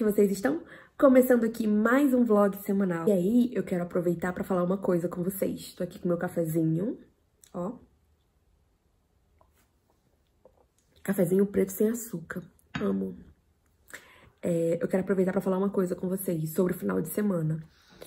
vocês estão? Começando aqui mais um vlog semanal. E aí, eu quero aproveitar pra falar uma coisa com vocês. Tô aqui com meu cafezinho, ó. Cafezinho preto sem açúcar. Amo. Eu quero aproveitar pra falar uma coisa com vocês sobre o final de semana.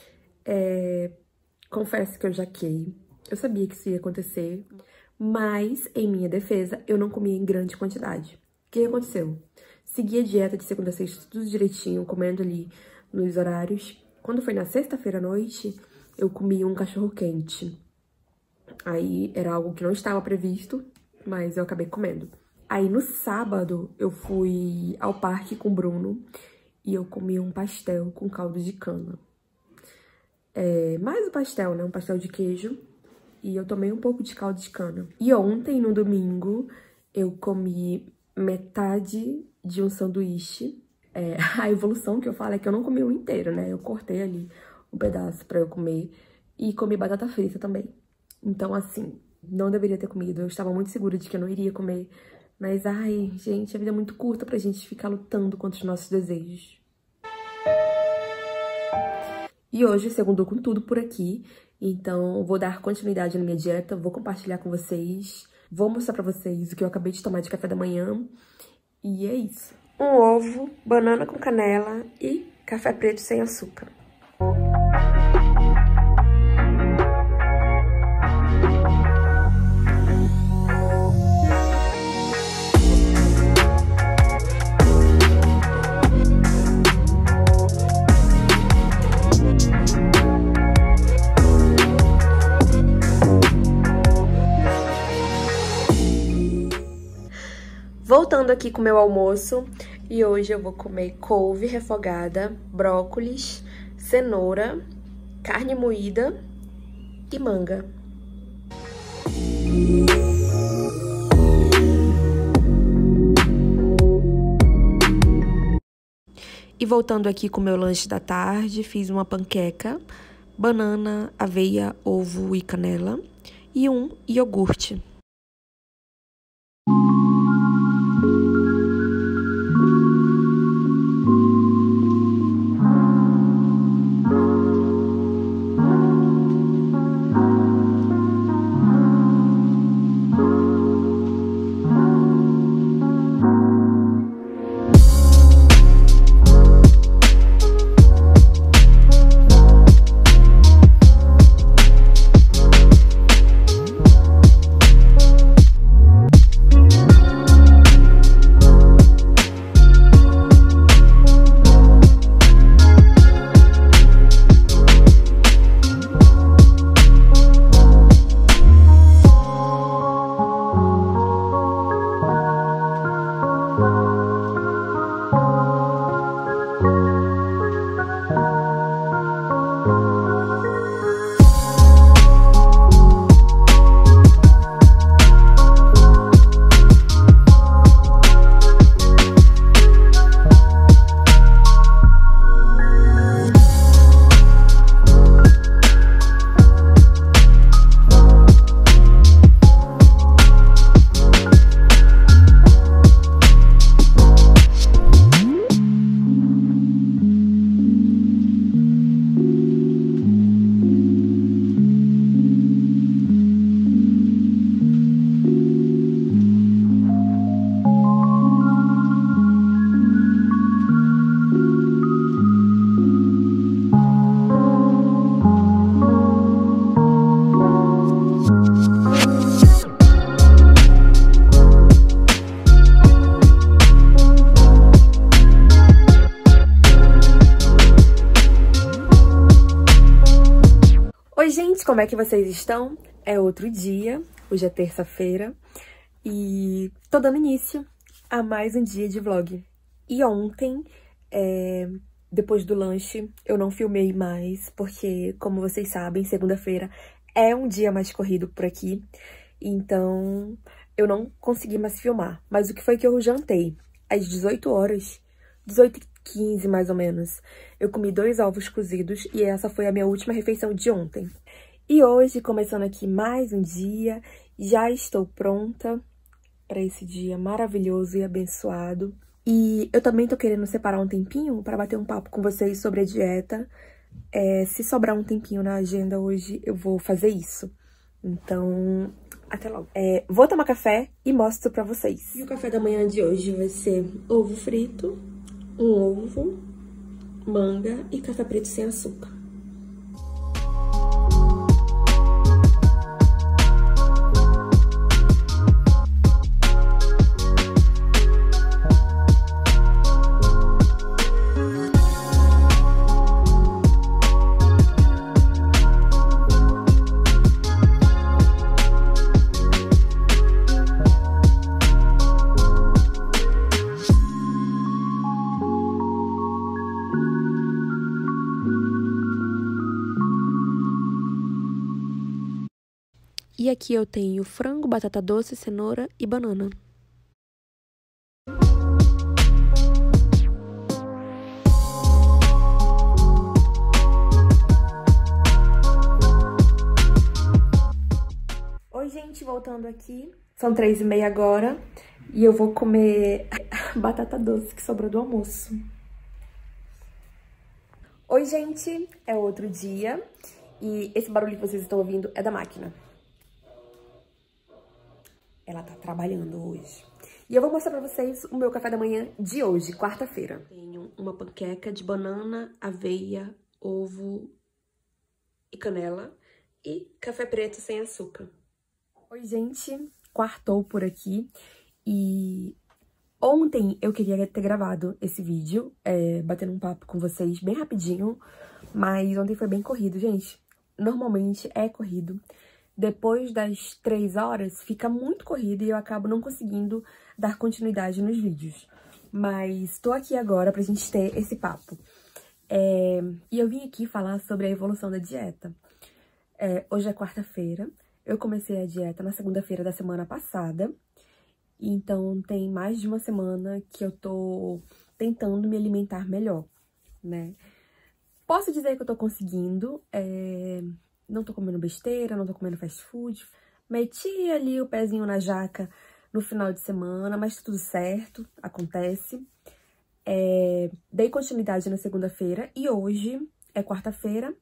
Confesso que eu jaquei. Eu sabia que isso ia acontecer. Mas, em minha defesa, eu não comia em grande quantidade. O que aconteceu? Segui a dieta de segunda a sexta, tudo direitinho, comendo ali nos horários. Quando foi na sexta-feira à noite, eu comi um cachorro-quente. Aí, era algo que não estava previsto, mas eu acabei comendo. Aí, no sábado, eu fui ao parque com o Bruno e eu comi um pastel com caldo de cana. Mais o pastel, né? Um pastel de queijo. E eu tomei um pouco de caldo de cana. E ontem, no domingo, eu comi metade de um sanduíche. A evolução que eu falo é que eu não comi o inteiro, né? Eu cortei ali um pedaço pra eu comer. E comi batata frita também. Então, assim, não deveria ter comido. Eu estava muito segura de que eu não iria comer. Mas, ai, gente, a vida é muito curta pra gente ficar lutando contra os nossos desejos. E hoje, segundo com tudo por aqui. Então, vou dar continuidade na minha dieta, vou compartilhar com vocês, vou mostrar pra vocês o que eu acabei de tomar de café da manhã. E é isso. Um ovo, banana com canela e café preto sem açúcar. Voltando aqui com o meu almoço, e hoje eu vou comer couve refogada, brócolis, cenoura, carne moída e manga. E voltando aqui com o meu lanche da tarde, fiz uma panqueca, banana, aveia, ovo e canela e um iogurte. Oi, gente, como é que vocês estão? É outro dia, hoje é terça-feira e tô dando início a mais um dia de vlog. E ontem, depois do lanche, eu não filmei mais, porque, como vocês sabem, segunda-feira é um dia mais corrido por aqui, então eu não consegui mais filmar. Mas o que foi que eu jantei? Às 18 horas, 18h15 mais ou menos, eu comi 2 ovos cozidos e essa foi a minha última refeição de ontem. E hoje, começando aqui mais um dia, já estou pronta para esse dia maravilhoso e abençoado. E eu também tô querendo separar um tempinho pra bater um papo com vocês sobre a dieta. Se sobrar um tempinho na agenda hoje, eu vou fazer isso. Então, até logo. Vou tomar café e mostro pra vocês. E o café da manhã de hoje vai ser ovo frito, um ovo, manga e café preto sem açúcar. E aqui eu tenho frango, batata doce, cenoura e banana. Oi, gente, voltando aqui. São 3h30 agora e eu vou comer batata doce que sobrou do almoço. Oi, gente, é outro dia e esse barulho que vocês estão ouvindo é da máquina. Ela tá trabalhando hoje. E eu vou mostrar pra vocês o meu café da manhã de hoje, quarta-feira. Tenho uma panqueca de banana, aveia, ovo e canela e café preto sem açúcar. Oi, gente, quartou por aqui e ontem eu queria ter gravado esse vídeo, batendo um papo com vocês bem rapidinho, mas ontem foi bem corrido, gente. Normalmente é corrido. Depois das 3 horas, fica muito corrido e eu acabo não conseguindo dar continuidade nos vídeos. Mas tô aqui agora pra gente ter esse papo. E eu vim aqui falar sobre a evolução da dieta. Hoje é quarta-feira, eu comecei a dieta na segunda-feira da semana passada. Então tem mais de uma semana que eu tô tentando me alimentar melhor, né? Posso dizer que eu tô conseguindo, não tô comendo besteira, não tô comendo fast food. Meti ali o pezinho na jaca no final de semana, mas tá tudo certo, acontece. Dei continuidade na segunda-feira e hoje é quarta-feira,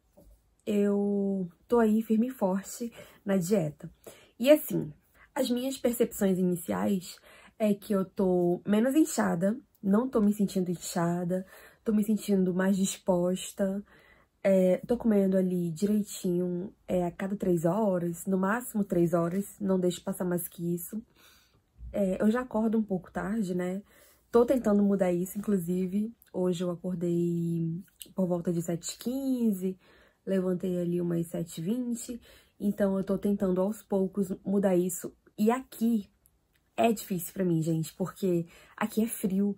eu tô aí firme e forte na dieta. E assim, as minhas percepções iniciais é que eu tô menos inchada, não tô me sentindo inchada, tô me sentindo mais disposta. Tô comendo ali direitinho a cada 3 horas, no máximo 3 horas, não deixo passar mais que isso. Eu já acordo um pouco tarde, né? Tô tentando mudar isso, inclusive. Hoje eu acordei por volta de 7h15, levantei ali umas 7h20, então eu tô tentando aos poucos mudar isso. E aqui é difícil pra mim, gente, porque aqui é frio,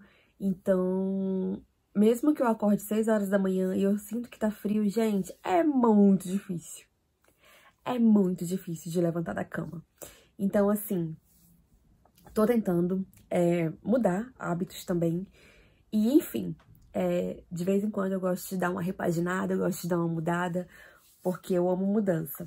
então mesmo que eu acorde 6 horas da manhã e eu sinto que tá frio, gente, é muito difícil. É muito difícil de levantar da cama. Então, assim, tô tentando mudar hábitos também. E, enfim, de vez em quando eu gosto de dar uma repaginada, eu gosto de dar uma mudada, porque eu amo mudança.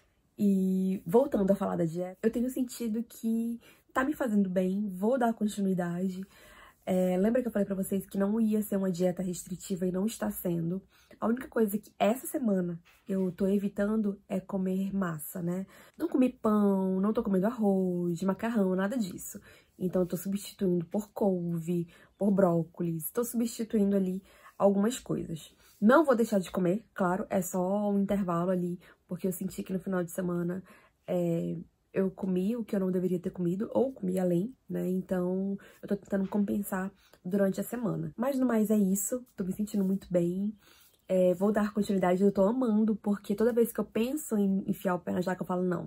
E voltando a falar da dieta, eu tenho sentido que tá me fazendo bem, vou dar continuidade. Lembra que eu falei pra vocês que não ia ser uma dieta restritiva e não está sendo. A única coisa que essa semana eu tô evitando é comer massa, né? Não comi pão, não tô comendo arroz, macarrão, nada disso. Então eu tô substituindo por couve, por brócolis, tô substituindo ali algumas coisas. Não vou deixar de comer, claro, é só um intervalo ali, porque eu senti que no final de semana eu comi o que eu não deveria ter comido, ou comi além, né? Então, eu tô tentando compensar durante a semana. Mas no mais é isso, tô me sentindo muito bem. Vou dar continuidade, eu tô amando, porque toda vez que eu penso em enfiar o pé na jaca, eu falo, não.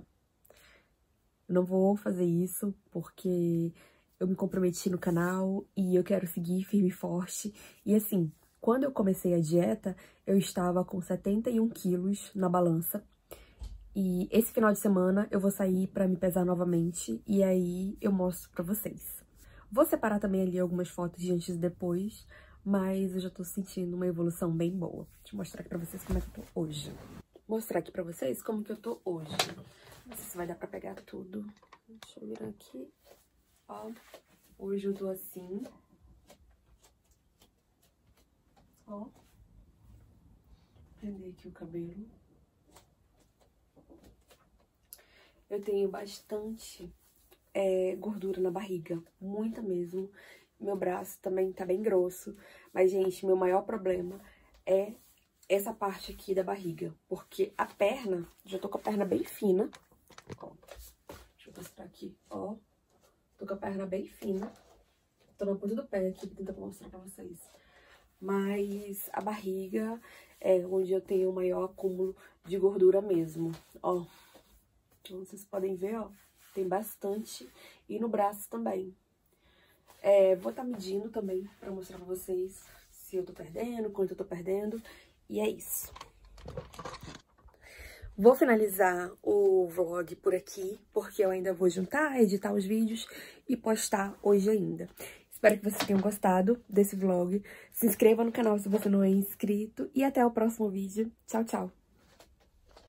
Eu não vou fazer isso, porque eu me comprometi no canal e eu quero seguir firme e forte. E assim, quando eu comecei a dieta, eu estava com 71 quilos na balança. E esse final de semana eu vou sair pra me pesar novamente e aí eu mostro pra vocês. Vou separar também ali algumas fotos de antes e depois, mas eu já tô sentindo uma evolução bem boa. Deixa eu mostrar aqui pra vocês como é que eu tô hoje. Mostrar aqui pra vocês como que eu tô hoje. Não sei se vai dar pra pegar tudo. Deixa eu virar aqui. Ó, hoje eu tô assim. Ó. Prender aqui o cabelo. Eu tenho bastante gordura na barriga, muita mesmo. Meu braço também tá bem grosso. Mas, gente, meu maior problema é essa parte aqui da barriga. Porque a perna, já tô com a perna bem fina. Ó, deixa eu mostrar aqui, ó. Tô com a perna bem fina. Tô na ponta do pé aqui, pra tentar mostrar pra vocês. Mas a barriga é onde eu tenho o maior acúmulo de gordura mesmo, ó. Então, vocês podem ver, ó, tem bastante. E no braço também. Vou estar medindo também pra mostrar pra vocês se eu tô perdendo, quanto eu tô perdendo. E é isso. Vou finalizar o vlog por aqui, porque eu ainda vou juntar, editar os vídeos e postar hoje ainda. Espero que vocês tenham gostado desse vlog. Se inscreva no canal se você não é inscrito. E até o próximo vídeo. Tchau, tchau!